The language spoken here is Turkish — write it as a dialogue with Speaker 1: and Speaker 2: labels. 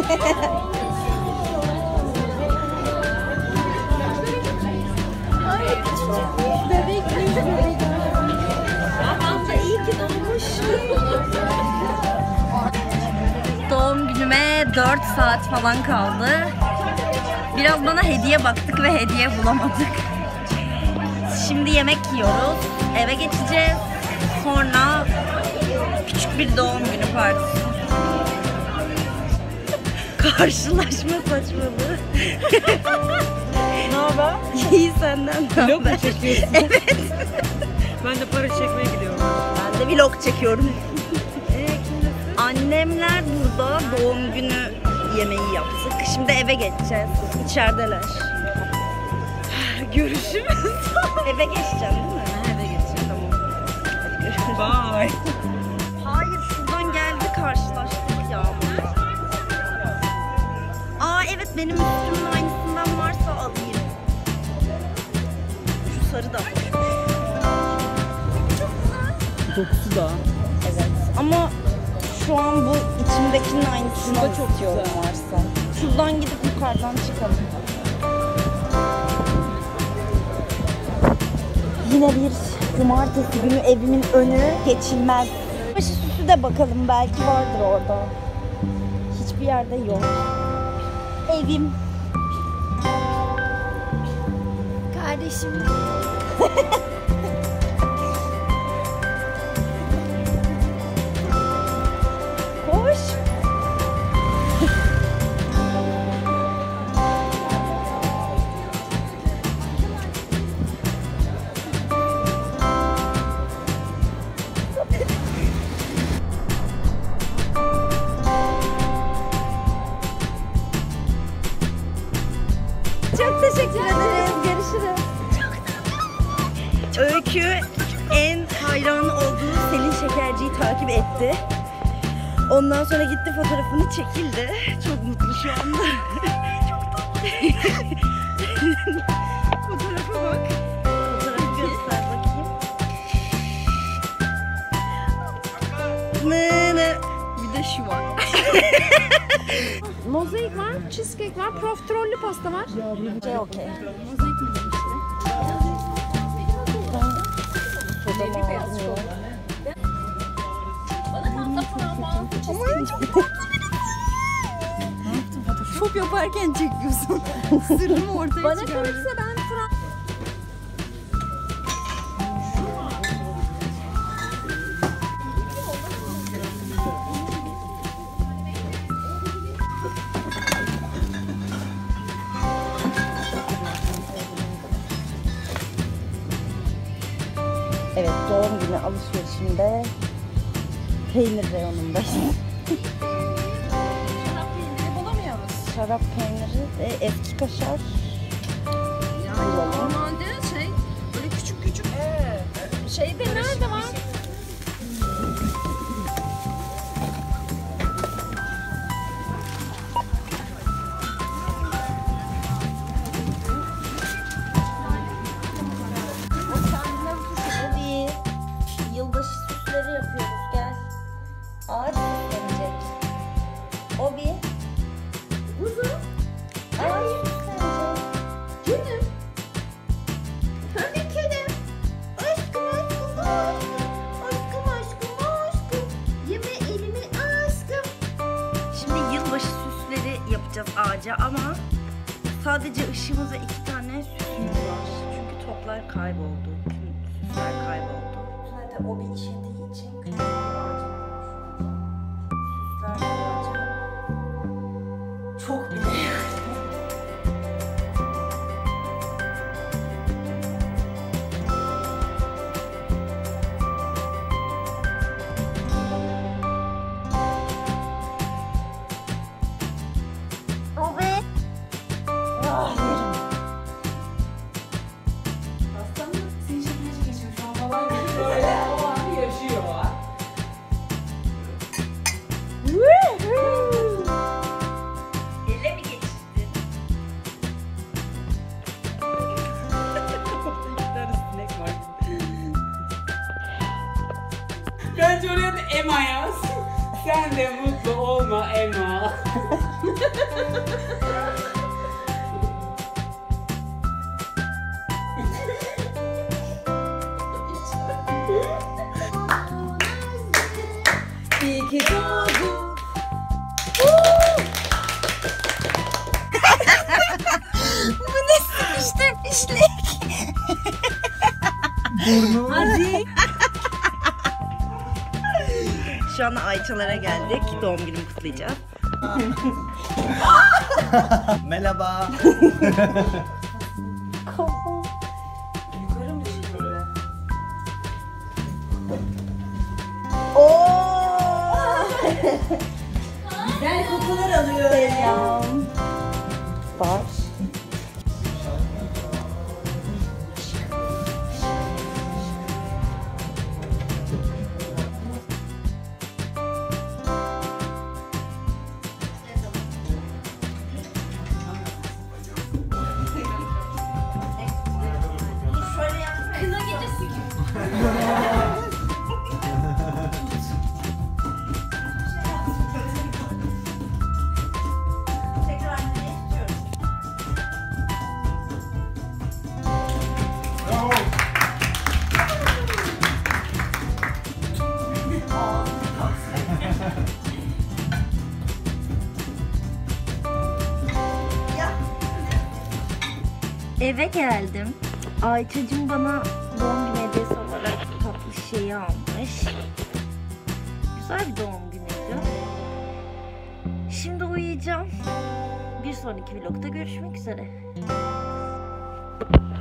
Speaker 1: Bebek bebek. Abla iyi ki doğmuşsun. Doğum günüme 4 saat falan kaldı. Biraz bana hediye baktık ve hediye bulamadık. Şimdi yemek yiyoruz. Eve geçeceğiz. Sonra küçük bir doğum günü partisi. Karşılaşma saçmalığı.
Speaker 2: Ne haber?
Speaker 1: İyi senden ne
Speaker 2: Vlog mu
Speaker 1: haber?
Speaker 2: çekiyorsun?
Speaker 1: Evet.
Speaker 2: Ben de para çekmeye gidiyorum.
Speaker 1: Ben de vlog çekiyorum. Annemler burada doğum günü yemeği yaptık. Şimdi eve geçeceğiz. İçerideler. Görüşürüz. Eve geçeceğim değil mi?
Speaker 2: Eve geçeceğim.
Speaker 1: Tamam. Hadi görüşürüz.
Speaker 2: Bye.
Speaker 1: Hayır şuradan geldi karşılaştık ya. Aa evet benim üstümün aynısından varsa alayım. Şu sarı da hoşmuş.
Speaker 2: Dokusu da.
Speaker 1: Evet ama şu an bu içimdekinin aynısını
Speaker 2: Şurada çok
Speaker 1: istiyorum
Speaker 2: güzel.
Speaker 1: varsa. Şuradan gidip yukarıdan çıkalım. Yine bir cumartesi günü evimin önü geçilmez. Başı süsü de bakalım belki vardır orada. Hiçbir yerde yok. Evim. Kardeşim. Koş. Çok teşekkür ederiz. Görüşürüz. Öykü en hayran olduğu Selin Şekerci'yi takip etti. Ondan sonra gitti fotoğrafını çekildi. Çok mutlu şu anda. Çok tatlı. Fotoğrafa bak. Fotoğrafı göster bakayım. Bir de şu var.
Speaker 3: Mozaik var, cheesecake var, profiterollü pasta var.
Speaker 1: Şey okey.
Speaker 3: Mozaik mi demişti?
Speaker 1: Sodamı aldım. Şop yaparken çekiyorsun. Sırrımı ortaya
Speaker 3: Bana
Speaker 1: çıkarıyorum.
Speaker 3: kalırsa ben
Speaker 1: Evet, doğum günü alışverişinde peynir reyonundayız.
Speaker 3: şarap peyniri bulamıyoruz.
Speaker 1: Şarap peyniri ve eski kaşar.
Speaker 3: Yani normalde böyle küçük küçük şeyde nerede var?
Speaker 1: Hadi. Yılbaşı süsleri yapıyoruz, gel. Ağaç süslenecek. Obi.
Speaker 3: Kuzum.
Speaker 1: Ağaç süslenecek.
Speaker 3: Gülüm. Tabii gülüm.
Speaker 1: Aşkım aşkım aşkım. Aşkım aşkım aşkım.
Speaker 3: Yeme elimi aşkım.
Speaker 1: Şimdi yılbaşı süsleri yapacağız ağaca ama sadece ışığımız ve 2 tane süsümüz var. Çünkü toplar kayboldu. Tüm süsler kayboldu. Zaten o bir işlediği için küçük bir ağacımız var şu anda. Süsler ağaca çok bile yani. O be. Ah yerim.
Speaker 3: Senin şekerci geçiyor şu an falan. Böyle o anı yaşıyor.
Speaker 1: Ele mi geçirdin?
Speaker 2: Bence oraya da Emma yaz.
Speaker 4: Sen de mutlu olma Ema.
Speaker 1: İyi ki doğdun. Bu ne sıkıştırmışlık? Hadi. Şu an Ayçalara geldik. Doğum günümü kutlayacağız.
Speaker 5: Merhaba.
Speaker 3: Yukarı mı şimdi?
Speaker 1: Güzel kokular alıyor. Selam. Var.
Speaker 3: Kına gecesi gibi.
Speaker 1: Tekrar ne istiyoruz? Eve geldim. Ayça'cığım bana doğum günü hediyesi olarak tatlı şeyi almış. Güzel bir doğum günüydü. Şimdi uyuyacağım. Bir sonraki vlogda görüşmek üzere.